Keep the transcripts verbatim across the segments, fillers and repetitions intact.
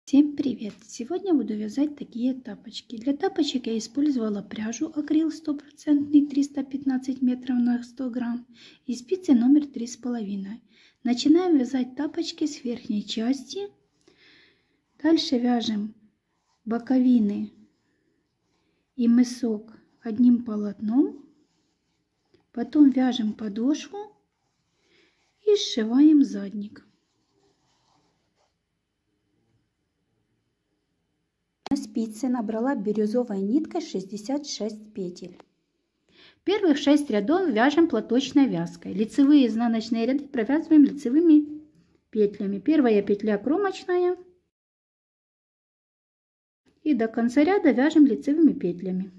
Всем привет! Сегодня буду вязать такие тапочки. Для тапочек я использовала пряжу акрил стопроцентный триста пятнадцать метров на сто грамм и спицы номер три с половиной. Начинаем вязать тапочки с верхней части. Дальше вяжем боковины и мысок одним полотном. Потом вяжем подошву и сшиваем задник. На спице набрала бирюзовой ниткой шестьдесят шесть петель. Первых шесть рядов вяжем платочной вязкой. Лицевые и изнаночные ряды провязываем лицевыми петлями. Первая петля кромочная. И до конца ряда вяжем лицевыми петлями.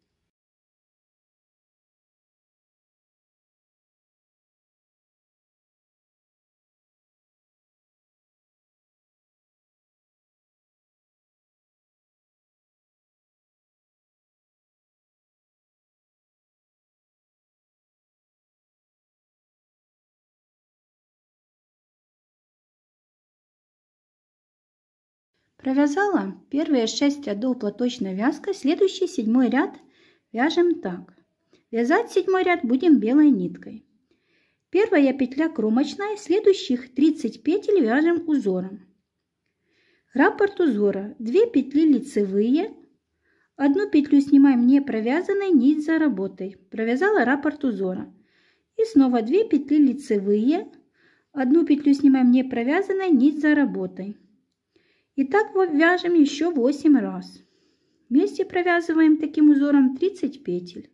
Провязала первые шесть рядов платочной вязкой. Следующий седьмой ряд вяжем так. Вязать седьмой ряд будем белой ниткой. Первая петля кромочная, следующих тридцать петель вяжем узором. Раппорт узора: две петли лицевые, одну петлю снимаем не провязанной, нить за работой. Провязала раппорт узора. И снова две петли лицевые, одну петлю снимаем не провязанной, нить за работой. И так вяжем еще восемь раз. Вместе провязываем таким узором тридцать петель.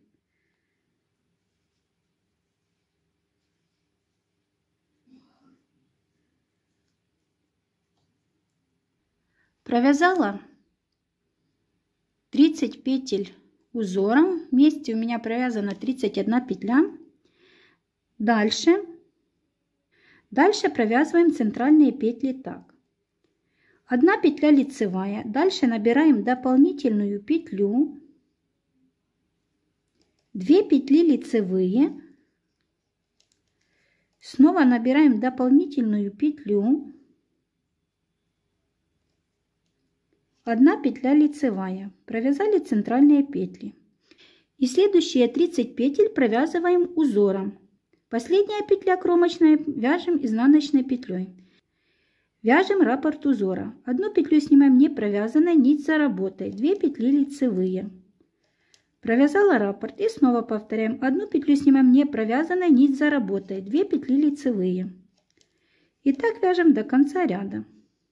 Провязала тридцать петель узором. Вместе у меня провязана тридцать одна петля. Дальше, дальше провязываем центральные петли так. Одна петля лицевая. Дальше набираем дополнительную петлю. две петли лицевые. Снова набираем дополнительную петлю. одна петля лицевая. Провязали центральные петли. И следующие тридцать петель провязываем узором. Последняя петля кромочная вяжем изнаночной петлей. Вяжем раппорт узора. Одну петлю снимаем не провязанной, нить за работой. две петли лицевые. Провязала раппорт и снова повторяем. Одну петлю снимаем не провязанной, нить за работой. две петли лицевые. И так вяжем до конца ряда.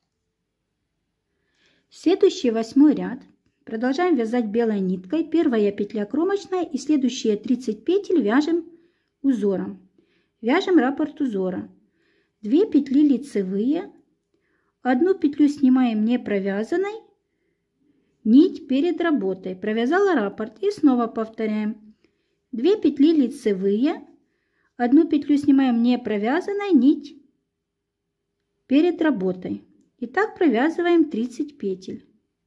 Следующий восьмой ряд. Продолжаем вязать белой ниткой. Первая петля кромочная и следующие тридцать петель вяжем узором. Вяжем раппорт узора. две петли лицевые. Одну петлю снимаем не провязанной, нить перед работой. Провязала раппорт и снова повторяем. две петли лицевые, одну петлю снимаем не провязанной, нить перед работой. И так провязываем тридцать петель.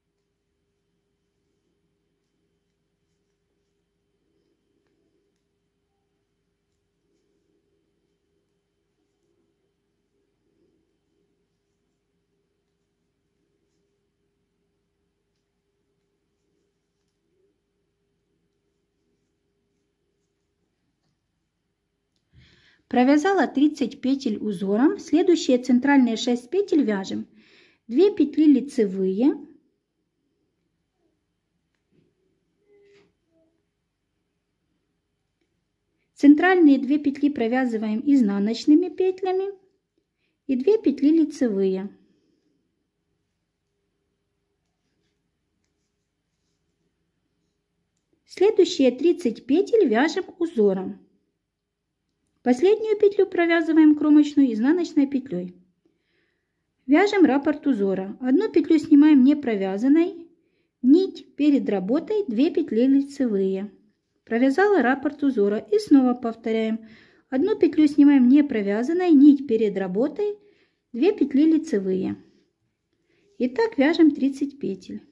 Провязала тридцать петель узором. Следующие центральные шесть петель вяжем две петли лицевые, центральные две петли провязываем изнаночными петлями и две петли лицевые. Следующие тридцать петель вяжем узором. Последнюю петлю провязываем кромочную изнаночной петлей. Вяжем раппорт узора. Одну петлю снимаем не провязанной, нить перед работой, две петли лицевые. Провязала раппорт узора и снова повторяем. Одну петлю снимаем не провязанной, нить перед работой, две петли лицевые. И так вяжем тридцать петель.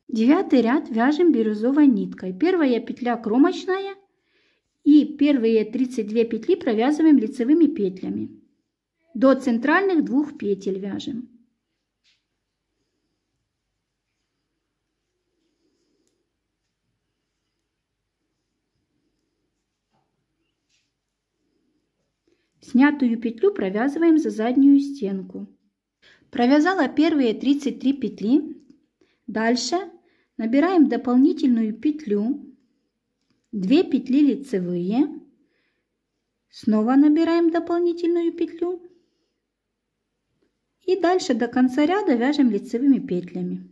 Девятый ряд вяжем бирюзовой ниткой. Первая петля кромочная и первые тридцать две петли провязываем лицевыми петлями. До центральных двух петель вяжем. Снятую петлю провязываем за заднюю стенку. Провязала первые тридцать три петли. Дальше набираем дополнительную петлю, две петли лицевые, снова набираем дополнительную петлю и дальше до конца ряда вяжем лицевыми петлями.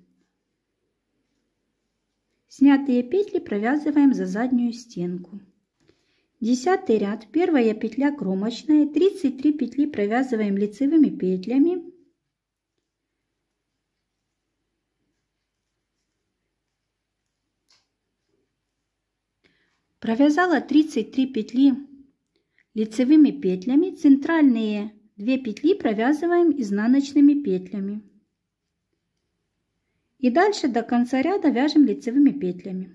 Снятые петли провязываем за заднюю стенку. Десятый ряд, первая петля кромочная, тридцать три петли провязываем лицевыми петлями. Провязала тридцать три петли лицевыми петлями, центральные две петли провязываем изнаночными петлями. И дальше до конца ряда вяжем лицевыми петлями.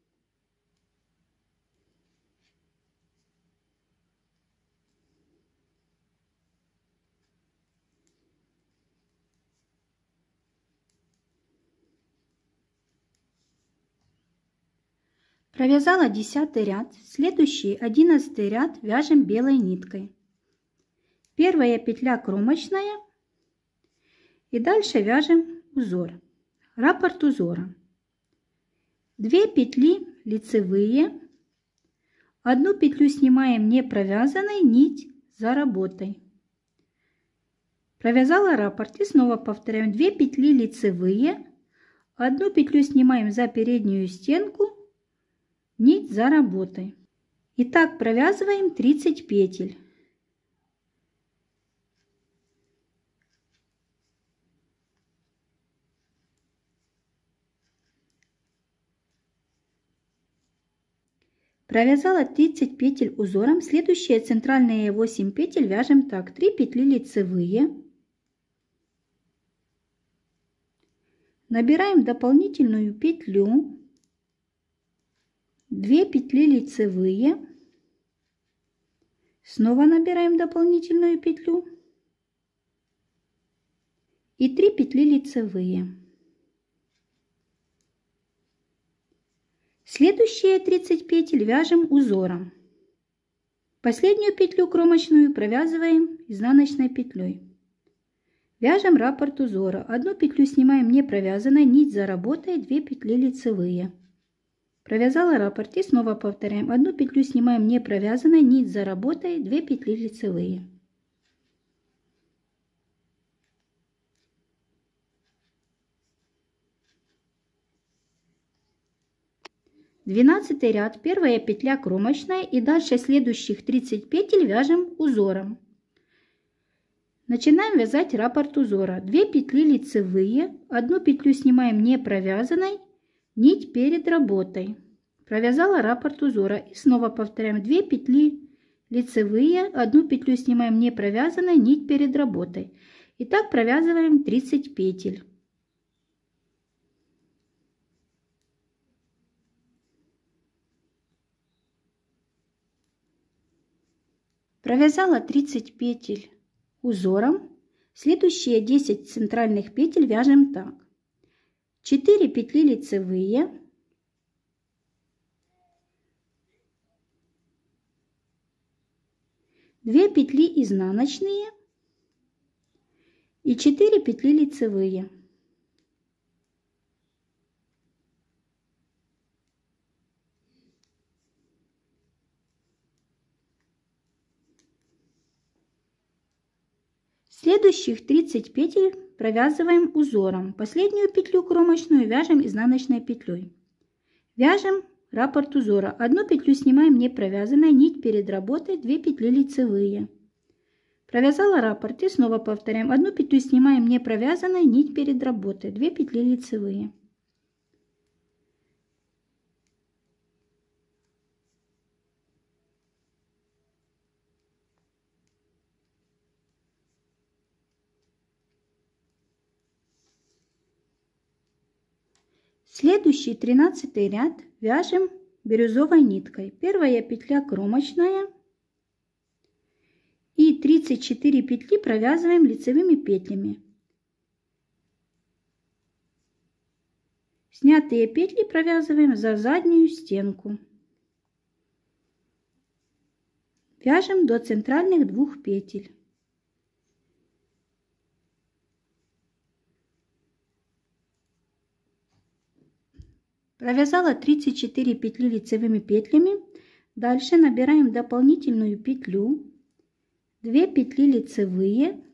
Провязала десятый ряд, следующий одиннадцатый ряд вяжем белой ниткой. Первая петля кромочная и дальше вяжем узор, раппорт узора. две петли лицевые, одну петлю снимаем не провязанной, нить за работой. Провязала раппорт и снова повторяем: две петли лицевые, одну петлю снимаем за переднюю стенку, нить за работой. И так провязываем тридцать петель. Провязала тридцать петель узором. Следующие центральные восемь петель вяжем так: три петли лицевые, набираем дополнительную петлю, две петли лицевые, снова набираем дополнительную петлю и три петли лицевые. Следующие тридцать петель вяжем узором. Последнюю петлю кромочную провязываем изнаночной петлей. Вяжем раппорт узора. Одну петлю снимаем не провязанной, нить за работой, две петли лицевые. Провязала раппорт и снова повторяем: одну петлю снимаем не провязанной, нить за работой, две петли лицевые. двенадцатый ряд, первая петля кромочная и дальше следующих тридцать петель вяжем узором. Начинаем вязать раппорт узора. две петли лицевые, одну петлю снимаем не провязанной, нить перед работой. Провязала раппорт узора и снова повторяем: две петли лицевые, одну петлю снимаем не провязанной, нить перед работой. И так провязываем тридцать петель. Провязала тридцать петель узором. Следующие десять центральных петель вяжем так: четыре петли лицевые, две петли изнаночные и четыре петли лицевые. Следующих тридцать петель провязываем узором. Последнюю петлю кромочную вяжем изнаночной петлей. Вяжем раппорт узора. Одну петлю снимаем не провязанной, нить перед работой, две петли лицевые. Провязала раппорт и снова повторяем: одну петлю снимаем не провязанной, нить перед работой, две петли лицевые. Следующий тринадцатый ряд вяжем бирюзовой ниткой. Первая петля кромочная и тридцать четыре петли провязываем лицевыми петлями. Снятые петли провязываем за заднюю стенку. Вяжем до центральных двух петель. Провязала тридцать четыре петли лицевыми петлями. Дальше набираем дополнительную петлю, две петли лицевые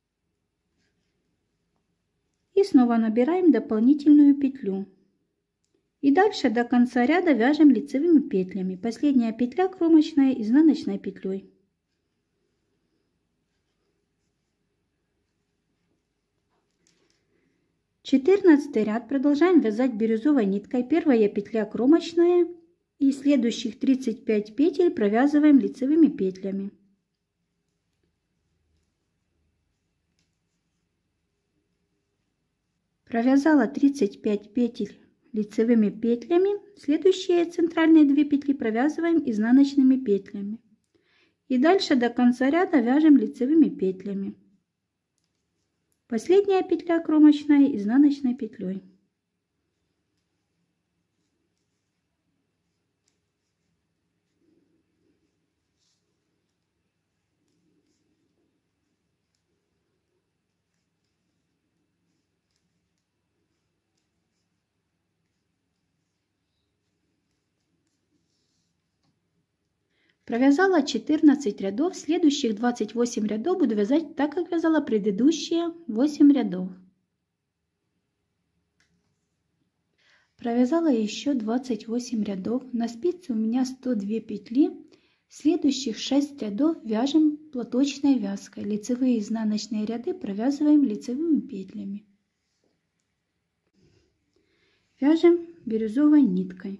и снова набираем дополнительную петлю. И дальше до конца ряда вяжем лицевыми петлями. Последняя петля кромочная изнаночной петлей. четырнадцатый ряд продолжаем вязать бирюзовой ниткой. Первая петля кромочная и следующих тридцать пять петель провязываем лицевыми петлями. Провязала тридцать пять петель лицевыми петлями. Следующие центральные две петли провязываем изнаночными петлями. И дальше до конца ряда вяжем лицевыми петлями. Последняя петля кромочная изнаночной петлей. Провязала четырнадцать рядов. Следующих двадцать восемь рядов буду вязать так, как вязала предыдущие восемь рядов. Провязала еще двадцать восемь рядов. На спице у меня сто две петли. Следующих шесть рядов вяжем платочной вязкой. Лицевые и изнаночные ряды провязываем лицевыми петлями. Вяжем бирюзовой ниткой.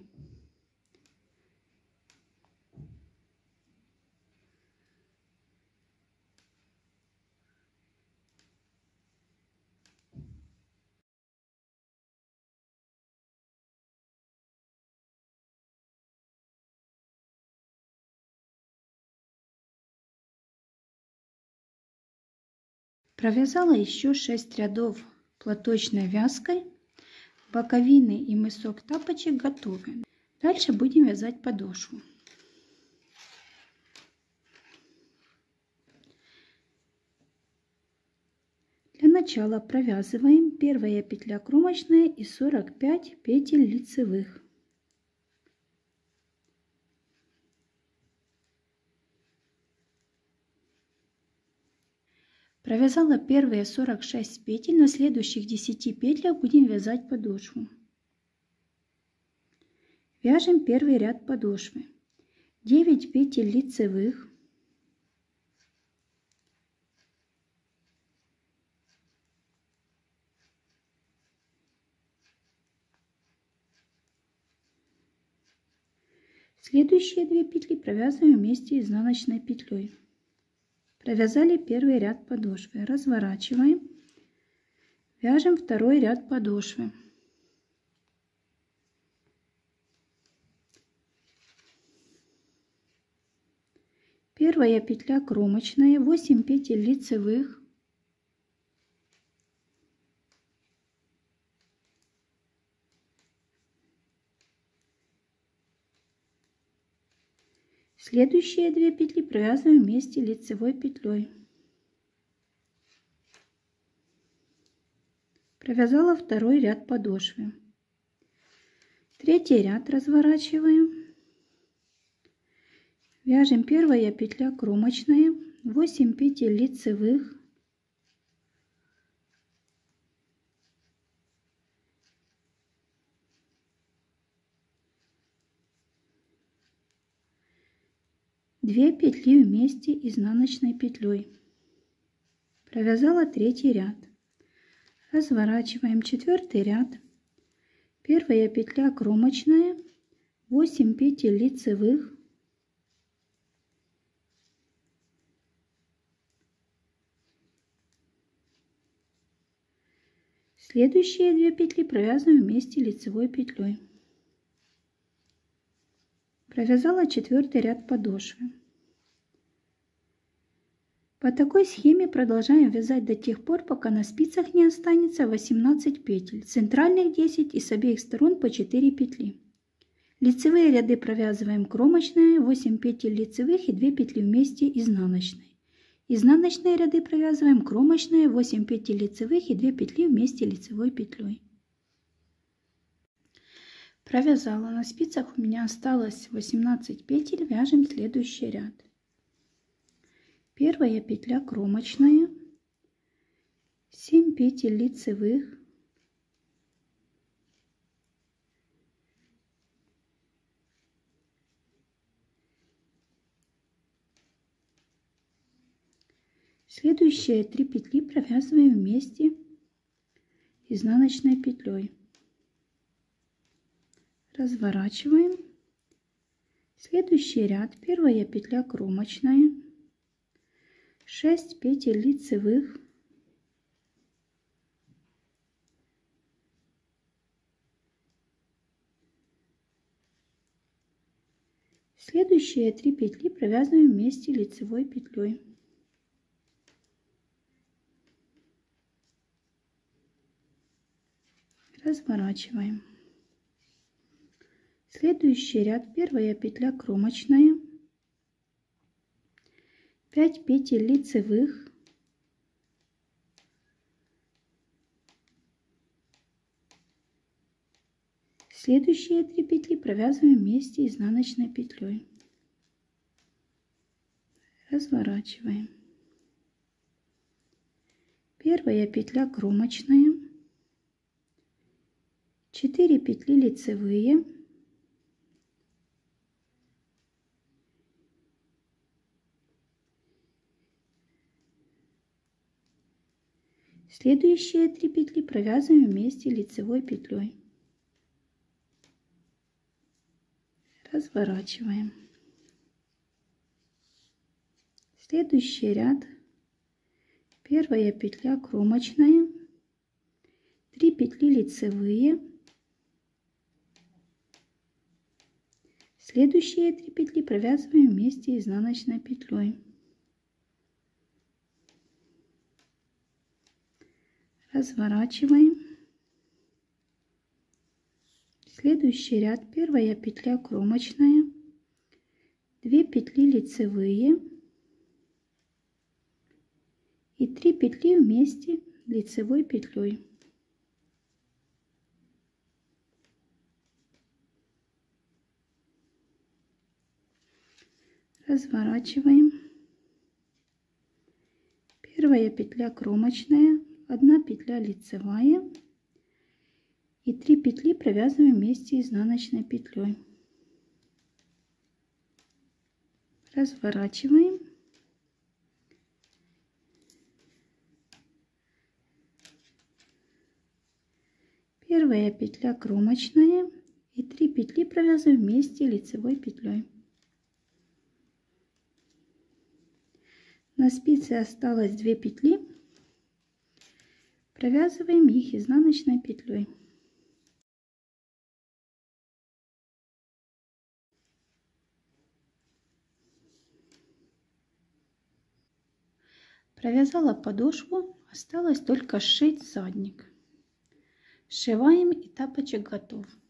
Провязала еще шесть рядов платочной вязкой. Боковины и мысок тапочек готовы. Дальше будем вязать подошву. Для начала провязываем первая петля кромочная и сорок пять петель лицевых. Провязала первые сорок шесть петель. На следующих десяти петлях будем вязать подошву. Вяжем первый ряд подошвы. девять петель лицевых. Следующие две петли провязываем вместе изнаночной петлей. Провязали первый ряд подошвы. Разворачиваем. Вяжем второй ряд подошвы. Первая петля кромочная, восемь петель лицевых. Следующие две петли провязываем вместе лицевой петлей. Провязала второй ряд подошвы. Третий ряд разворачиваем. Вяжем первая петля кромочная, восемь петель лицевых. две петли вместе изнаночной петлей. Провязала третий ряд. Разворачиваем четвертый ряд. Первая петля кромочная, восемь петель лицевых. Следующие две петли провязываем вместе лицевой петлей. Провязала четвертый ряд подошвы. По такой схеме продолжаем вязать до тех пор, пока на спицах не останется восемнадцать петель, центральных десять и с обеих сторон по четыре петли. Лицевые ряды провязываем кромочные, восемь петель лицевых и две петли вместе изнаночной. Изнаночные ряды провязываем кромочные, восемь петель лицевых и две петли вместе лицевой петлей. Провязала, на спицах у меня осталось восемнадцать петель, вяжем следующий ряд. Первая петля кромочная, семь петель лицевых, следующие три петли провязываем вместе изнаночной петлей. Разворачиваем. Следующий ряд, первая петля кромочная, шесть петель лицевых, следующие три петли провязываем вместе лицевой петлей. Разворачиваем. Следующий ряд, первая петля кромочная, пять петель лицевых, следующие три петли провязываем вместе изнаночной петлей. Разворачиваем. Первая петля кромочная, четыре петли лицевые, следующие три петли провязываем вместе лицевой петлей. Разворачиваем. Следующий ряд, первая петля кромочная, три петли лицевые, следующие три петли провязываем вместе изнаночной петлей. Разворачиваем. Следующий ряд, первая петля кромочная, две петли лицевые и три петли вместе лицевой петлей. Разворачиваем. Первая петля кромочная, одна петля лицевая и три петли провязываем вместе изнаночной петлей. Разворачиваем. Первая петля кромочная и три петли провязываем вместе лицевой петлей. На спице осталось две петли, провязываем их изнаночной петлей. Провязала подошву, осталось только сшить задник. Сшиваем и тапочек готов.